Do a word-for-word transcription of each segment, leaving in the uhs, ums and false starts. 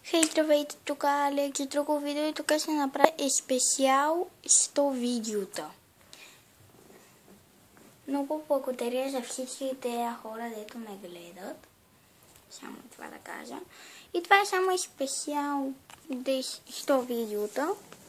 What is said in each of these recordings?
Hej, здравейте, тук е Алекс и друго видео и тук ще направя специал сто видеота. Много благодаря за всичките хора, дето ме гледат. Само това да кажа. И това е само специал сто видеота.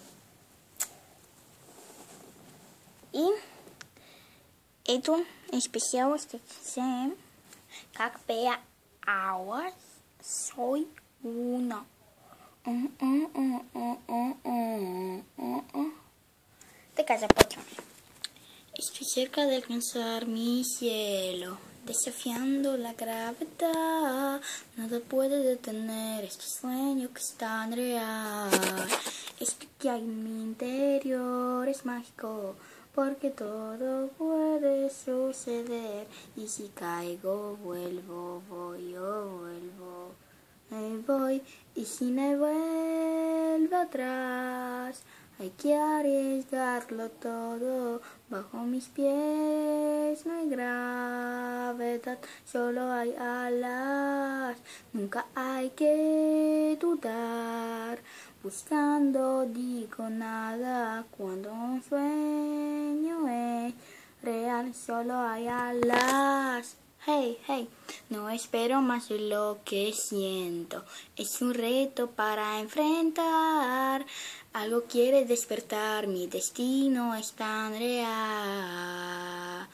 И ето специал ще вземем как пея Ауа Сой Luna. Uh, uh, uh, uh, uh, uh, uh, uh. Така започваме. Estoy cerca de alcanzar mi cielo, desafiando la gravedad. Nada puede detener este sueño que es tan real. Esto que hay en mi interior es mágico, porque todo puede suceder. Y si caigo, vuelvo, voy, yo vuelvo. Me voy y si me vuelvo atrás, hay que arriesgarlo todo. Bajo mis pies no hay gravedad, solo hay alas. Nunca hay que dudar, buscando digo nada. Cuando un sueño es real, solo hay alas. Hey, hey, no espero más de lo que siento. Es un reto para enfrentar. Algo quiere despertar, mi destino es tan real.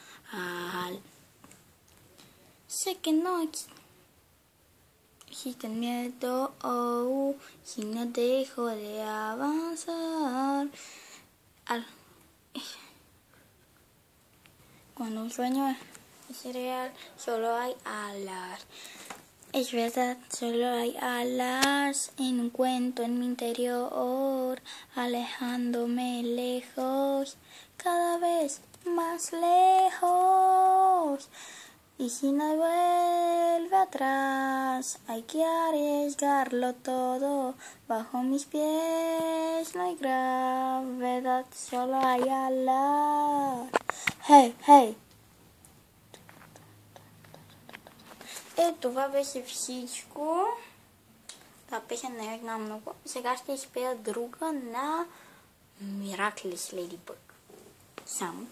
Sé que no existe el miedo, oh, si no dejo de avanzar. Al... Cuando un sueño es real, solo hay alas. Es verdad, solo hay alas en un cuento en mi interior, alejándome lejos, cada vez más lejos. Y si no vuelve atrás, hay que arriesgarlo todo. Bajo mis pies no hay gravedad, solo hay alas. Hey, hey. Е, това беше всичко. Това песен не е много. Сега ще изпея друга на Miraculous Ladybug. Само.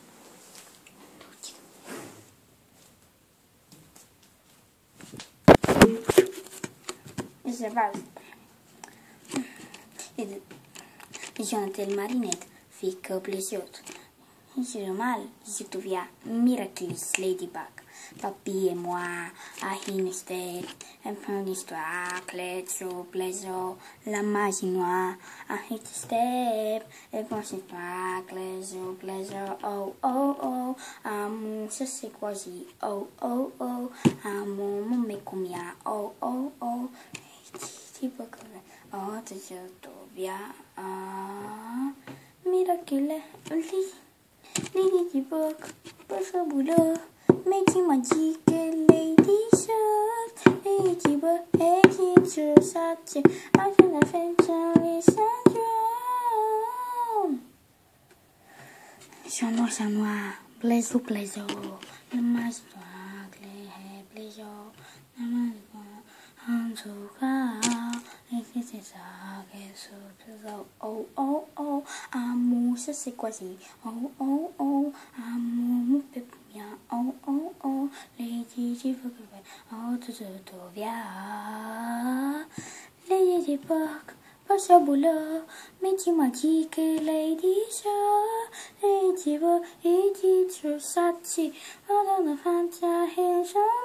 Je Jonathan Marinette fica pleziot. Je mal, je tu via Miraculous Ladybug. Papi et moi, à Hinester, un peu d'histoire, clé, sur plaisir, la magie noire, à Hinester, et bon, c'est pas, clé, sur plaisir, oh, oh, oh, amour, ça c'est quoi, j'ai, oh, oh, oh, amour, mon mec, combien, oh, oh, oh, tu peux que, oh, tu sais, tout bien, ah, miraculeux, Ladybug, pas ça boulot. Making magic lady shot, Ladybug, Ladybug, such a can adventure syndrome. Chanois, chanois, blaiseau, blaiseau, la magie noire, les blaiseau, la magie noire, en tout cas, et que c'est ça, que c'est oh, oh, oh, amour, ça c'est quoi, c'est oh, oh, oh, amour, mon pépé. Oh, oh, oh, Lady Ladybug, oh, tout se devient. Ladybug, pas ça boulot, mais tu m'as dit que Lady Show, Ladybug, et dit sur sa petite, oh, dans le fantasme, et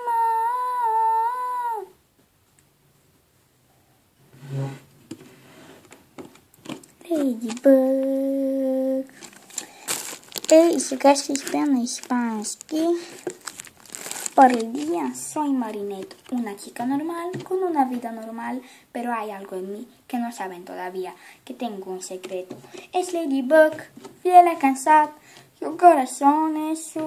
je Ladybug. Y сега ще изпея на испански. Por el día soy Marinette, una chica normal con una vida normal, pero hay algo en mí que no saben todavía, que tengo un secreto. Es Ladybug, fiel a cansar, su corazón es su...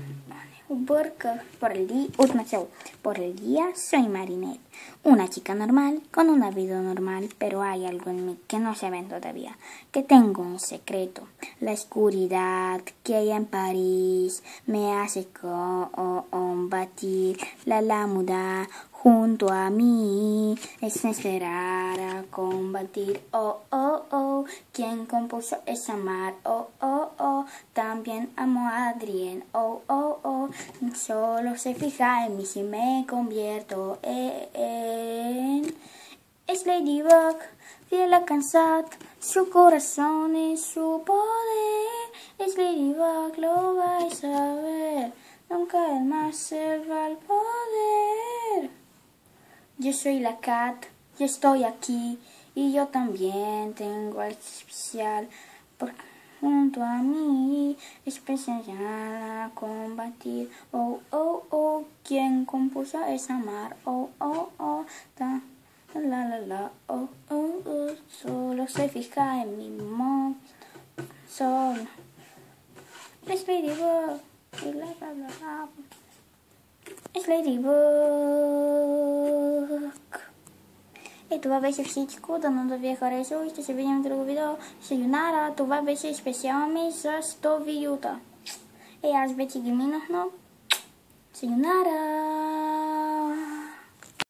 Por el día, por el día soy Marinette, una chica normal con una vida normal, pero hay algo en mí que no se ven todavía, que tengo un secreto. La oscuridad que hay en París me hace combatir la lámina junto a mí, es esperar a combatir, oh, oh, oh, quien compuso es amar, oh, oh, oh, también amo a Adrien, oh, oh, oh, solo se fija en mí si me convierto en... Es Ladybug, fiel a Kansat, su corazón es su poder, es Ladybug, lo vais a ver, nunca más se va al poder. Yo soy la Cat, yo estoy aquí, y yo también tengo algo especial, porque junto a mí es especial a combatir, oh, oh, oh, quien compuso es amar, oh, oh, oh, ta, la, la, la, oh, oh, oh, solo se fija en mi mod, solo, es Ladybug, y bla, bla, bla, bla. Es Ladybug. Это вообще все куда надо вехать, что если себе не другое видео, sayonara, то вообще специально за сто вьюта. И аз бети гиминах, но sayonara.